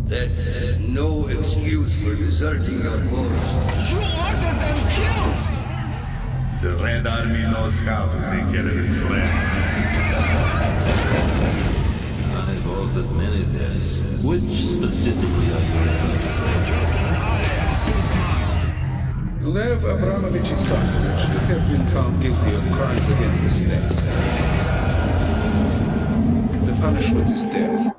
That is no excuse for deserting your post. You ordered them killed! The Red Army knows how to take care of its friends. I've ordered many deaths. Which specifically are you referring to? Lev Abramovich Isakovich have been found guilty of crimes against the state. The punishment is death.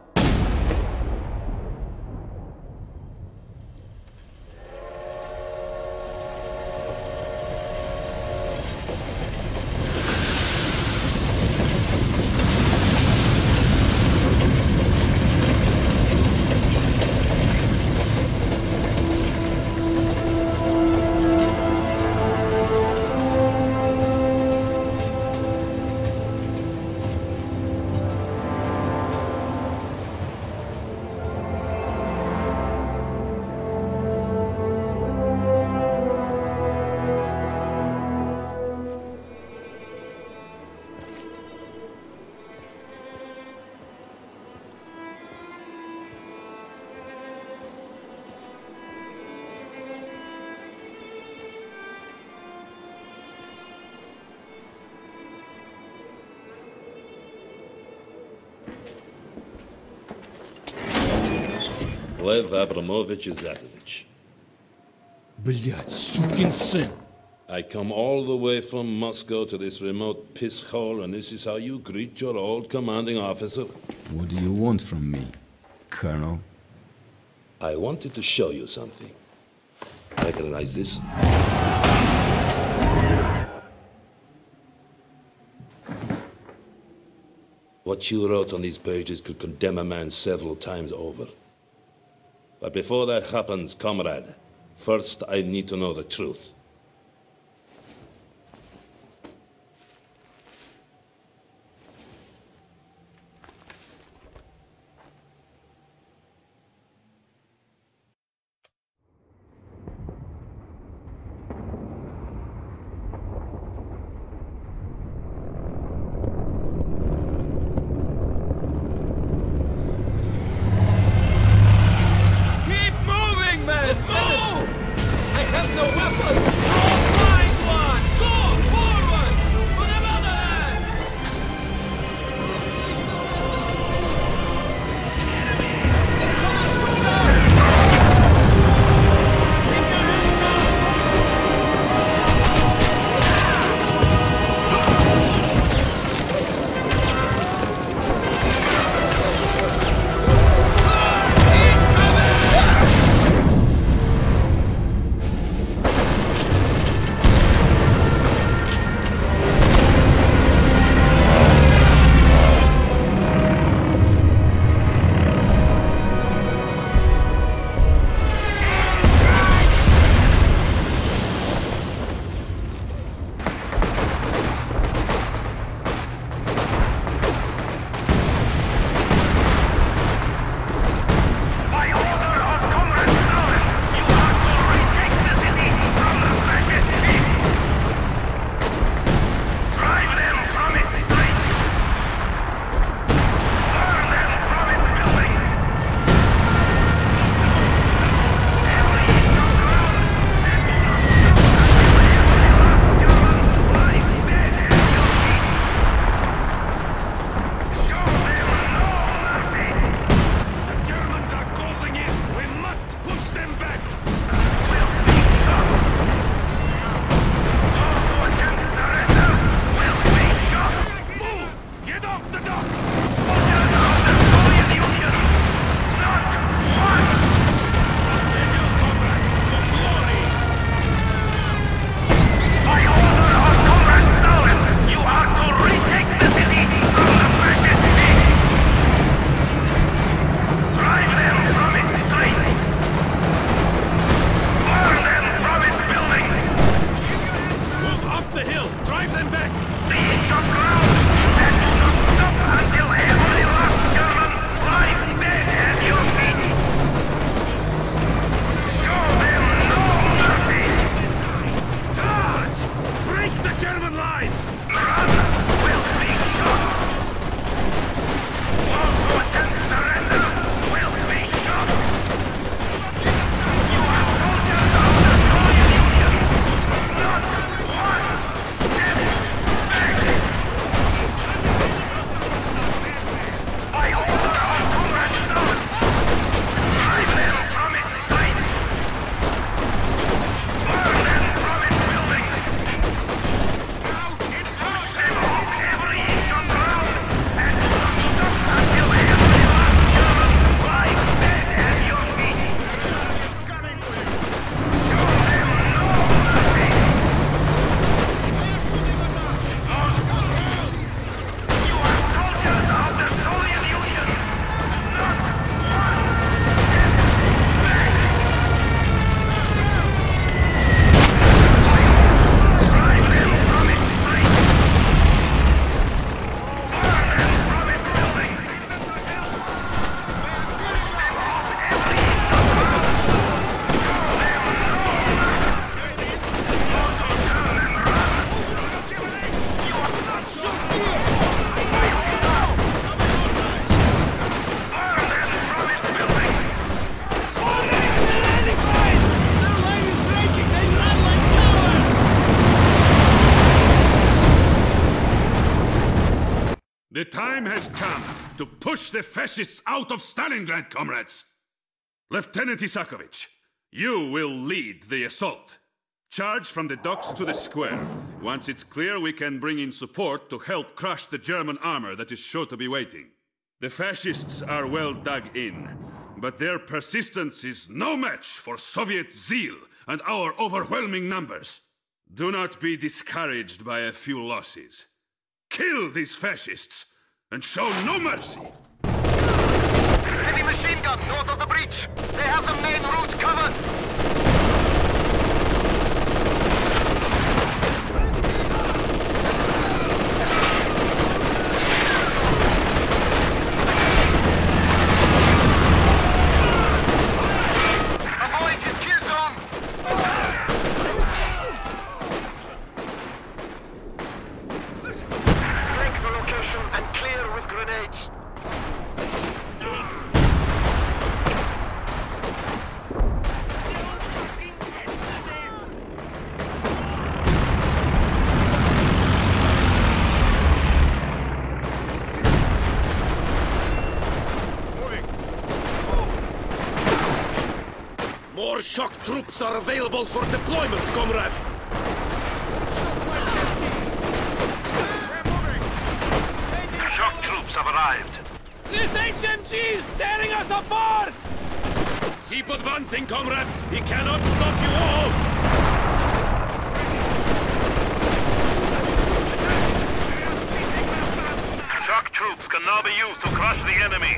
Lev Abramovich Isakovich. Блядь, сукин сын! I come all the way from Moscow to this remote piss hole, and this is how you greet your old commanding officer? What do you want from me, Colonel? I wanted to show you something. Recognize this? What you wrote on these pages could condemn a man several times over. But before that happens, comrade, first I need to know the truth. Keep moving, man! Move! I have no weapons! time has come to push the fascists out of Stalingrad, comrades. Lieutenant Isakovich, you will lead the assault. Charge from the docks to the square. Once it's clear, we can bring in support to help crush the German armor that is sure to be waiting. The fascists are well dug in, but their persistence is no match for Soviet zeal and our overwhelming numbers. Do not be discouraged by a few losses. Kill these fascists and show no mercy. Heavy machine gun north of the breach. They have the main route covered. Avoid his kill zone. Flank the location and clear with grenades. More shock troops are available for deployment, comrade! Shock troops have arrived. This HMG is tearing us apart! Keep advancing, comrades! He cannot stop you all! Shock troops can now be used to crush the enemy.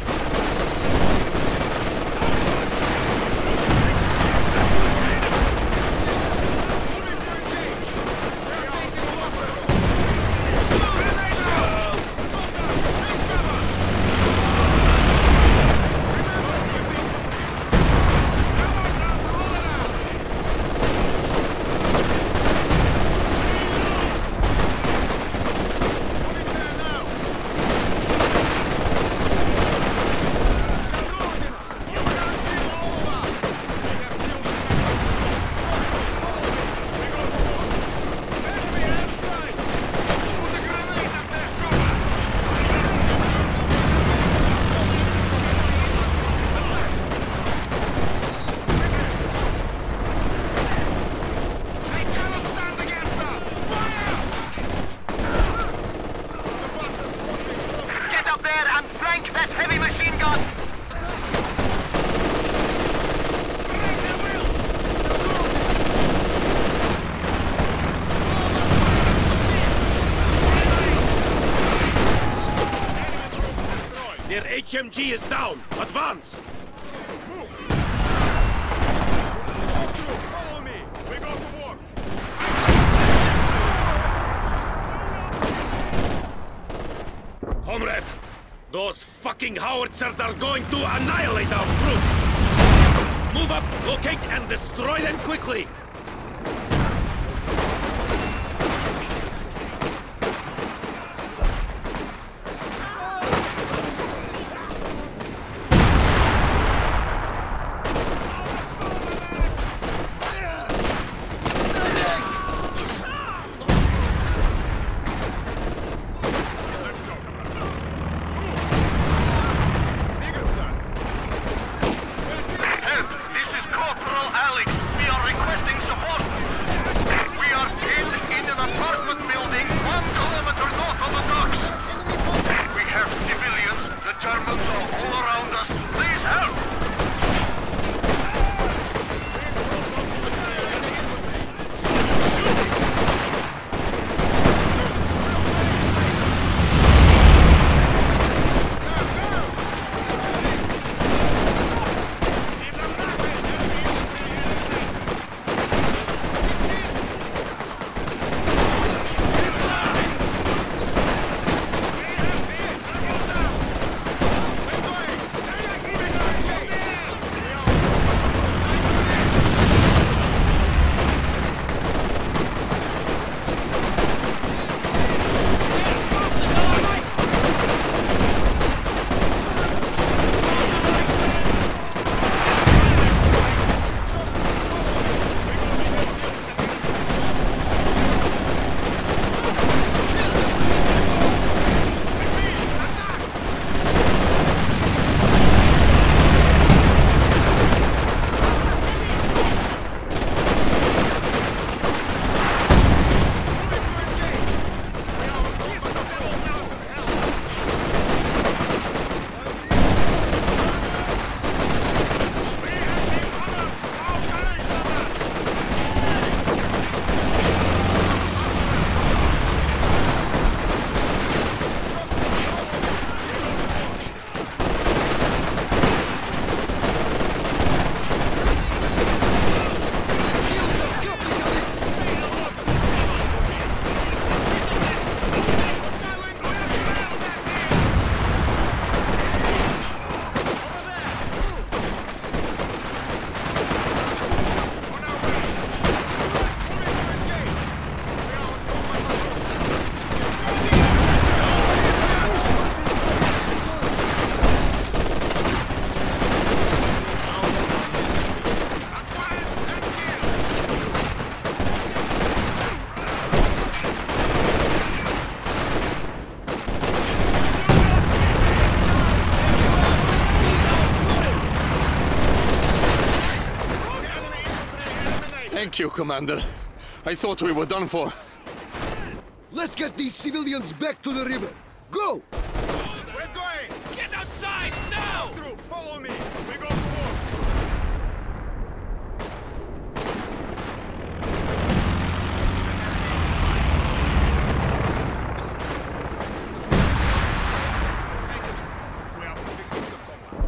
Their HMG is down! Advance! Follow me. We go to war. Comrade! Those fucking howitzers are going to annihilate our troops! Move up, locate, and destroy them quickly! This is Corporal Alex. We are requesting Thank you, Commander. I thought we were done for. Let's get these civilians back to the river. Go! We're going! Get outside, now! Troops, follow me! We go to war! We are moving to the combat.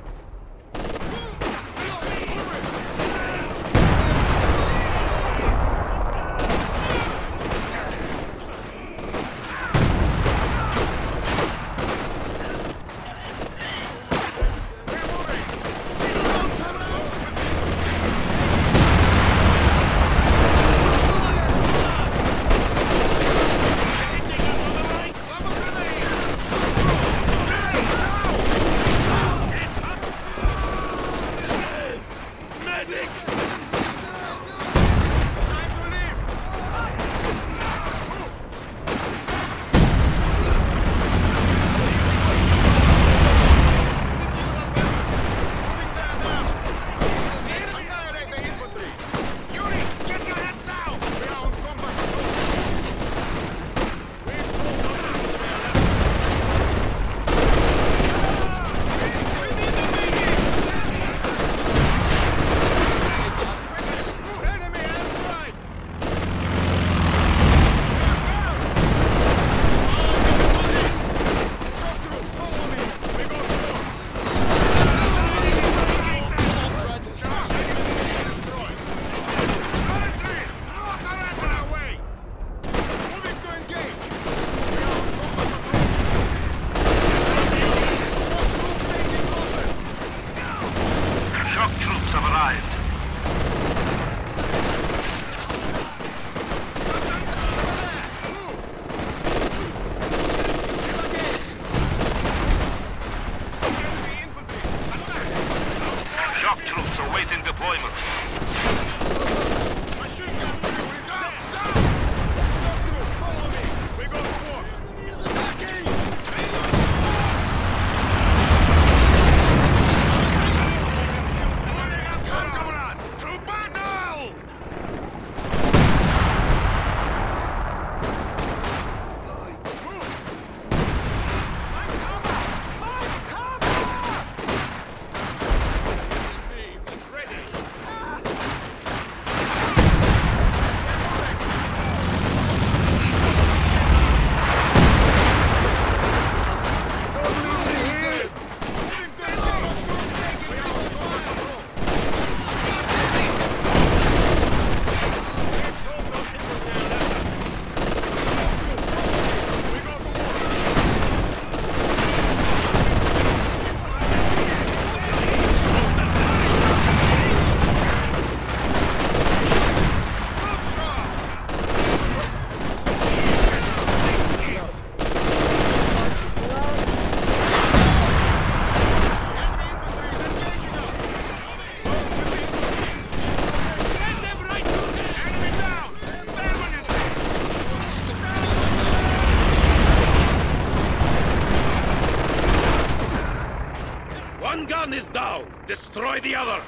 One is down. Destroy the other.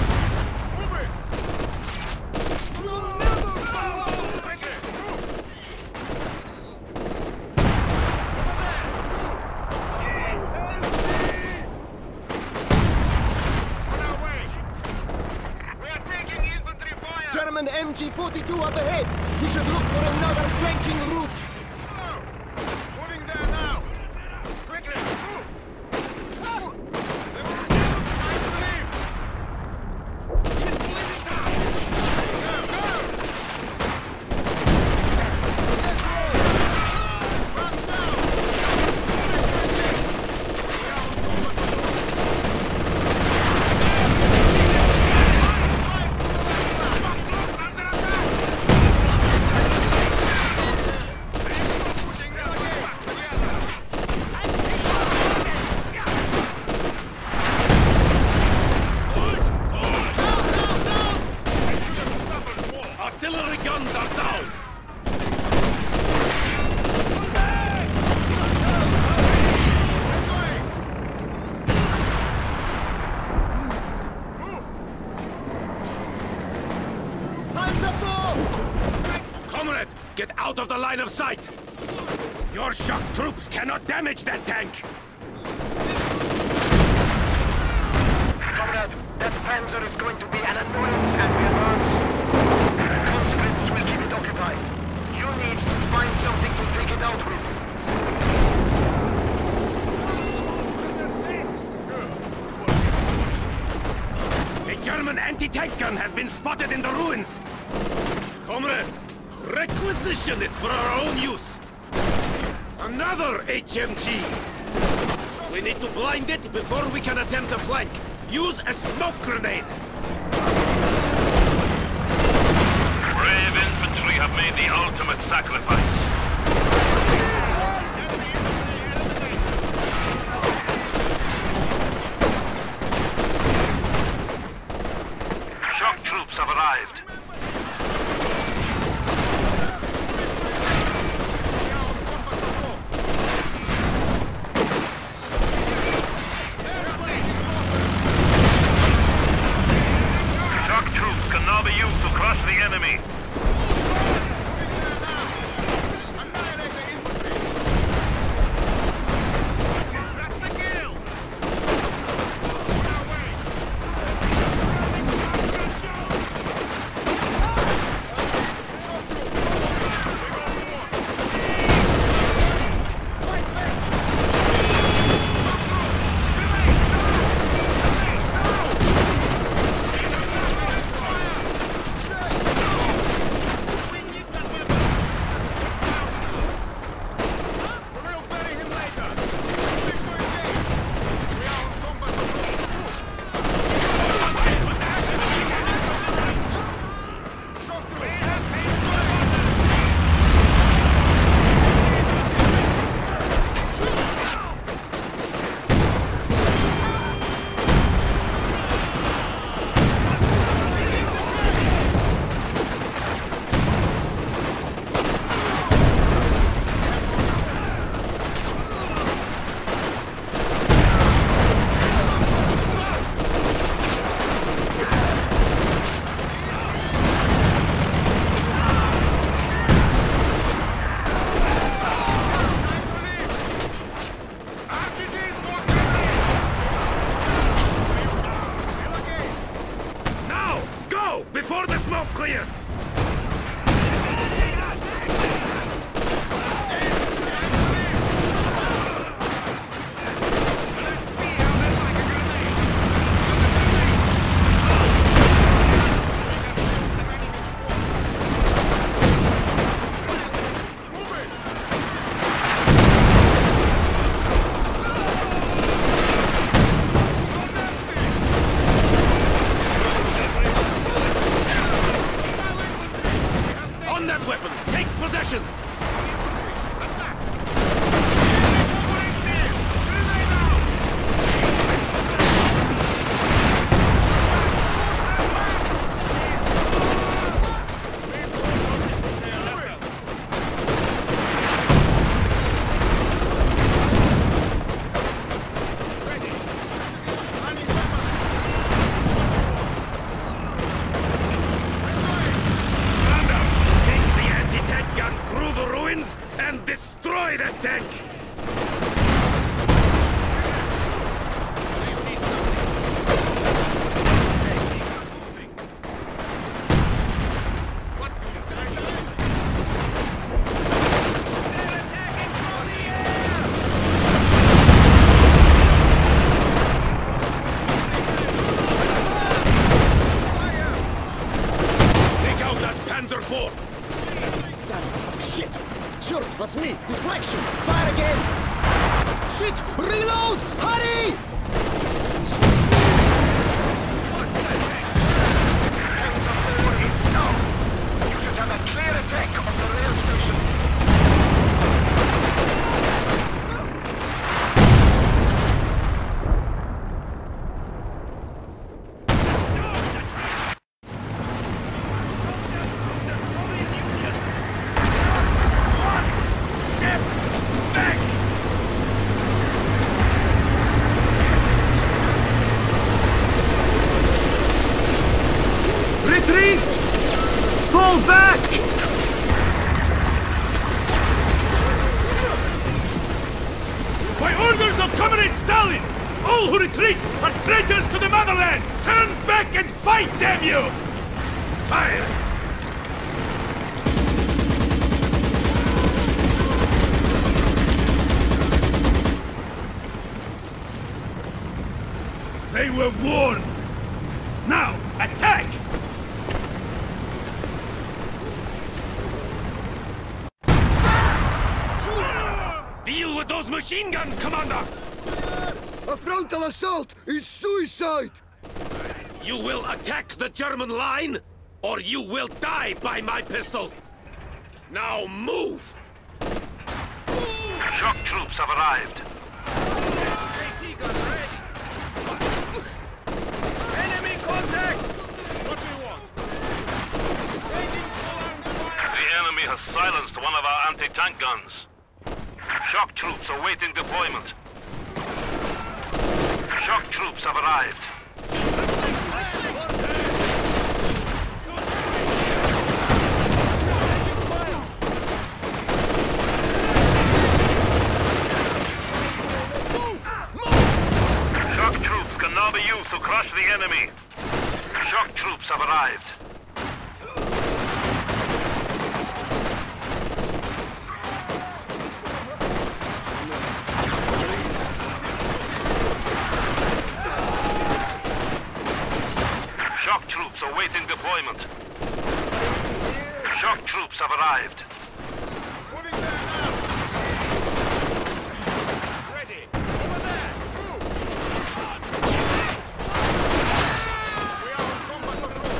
German MG-42 up ahead. We should look for another flanking route. Moving there now. Quickly, move. He's bleeding down. Go, go. Let's roll. Run down. Get out of the line of sight! Your shock troops cannot damage that tank! Comrade, that panzer is going to be an annoyance as we advance. Conscripts will keep it occupied. You need to find something to take it out with. A German anti-tank gun has been spotted in the ruins! Comrade, requisition it for our own use! Another HMG! We need to blind it before we can attempt a flank. Use a smoke grenade! Brave infantry have made the ultimate sacrifice. Shock troops have arrived. Shock troops can now be used to crush the enemy. Before the smoke clears! And destroy that tank! Take out that Panzer IV! Damn it. Shit! Черт возьми! Deflection! Fire again! Shit! Reload! Hurry! Panzer IV is down. You should have a clear attack on the rail station. of Comrade Stalin! All who retreat are traitors to the motherland! Turn back and fight, damn you! Fire! They were warned! Now, attack! Deal with those machine guns, Commander! A frontal assault is suicide! You will attack the German line, or you will die by my pistol! Now move! Shock troops have arrived. Enemy contact! What do you want? The enemy has silenced one of our anti-tank guns. Shock troops awaiting deployment. Shock troops have arrived. Shock troops can now be used to crush the enemy. Shock troops have arrived. Shock troops awaiting deployment. Shock troops have arrived. Ready! Over there! Move! We are on combat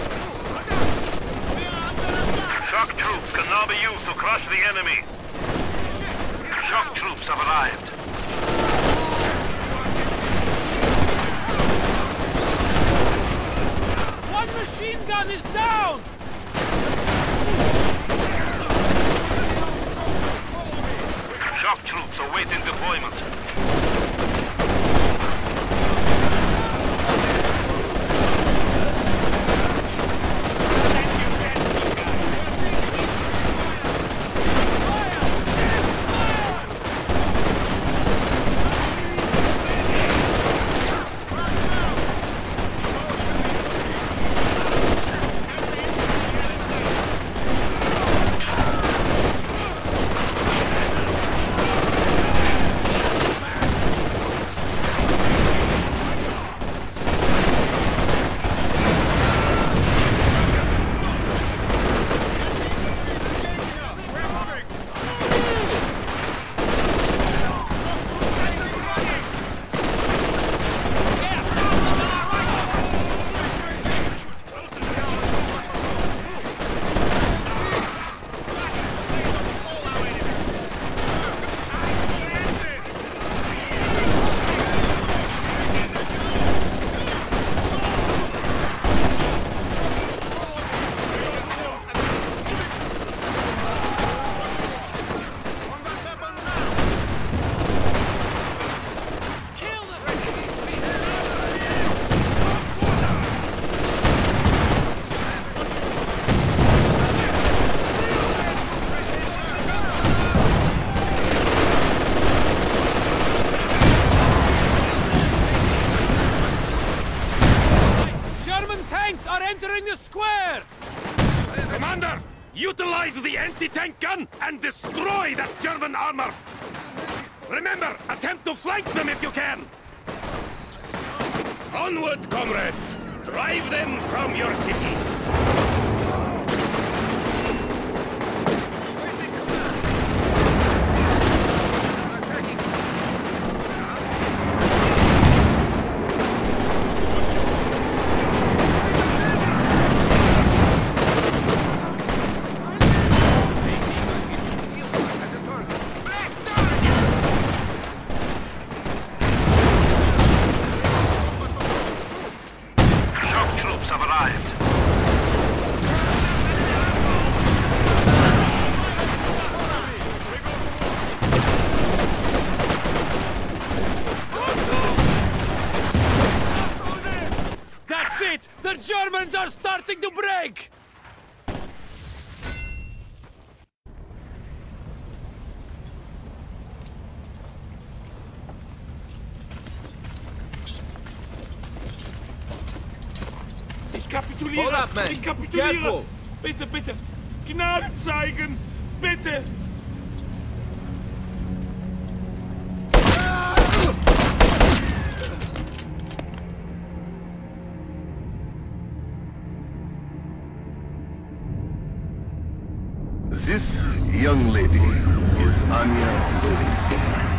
control. Shock troops can now be used to crush the enemy. Shock troops have arrived. One machine gun is down! Shock troops awaiting deployment. Tanks are entering the square! Commander, utilize the anti-tank gun and destroy that German armor! Remember, attempt to flank them if you can! Onward, comrades! Drive them from your city! The Germans are starting to break! kapituliere! Hold up, man. Ich kapituliere! Careful. Bitte, bitte! Gnade zeigen! Bitte! This young lady is Anya Zelinsky.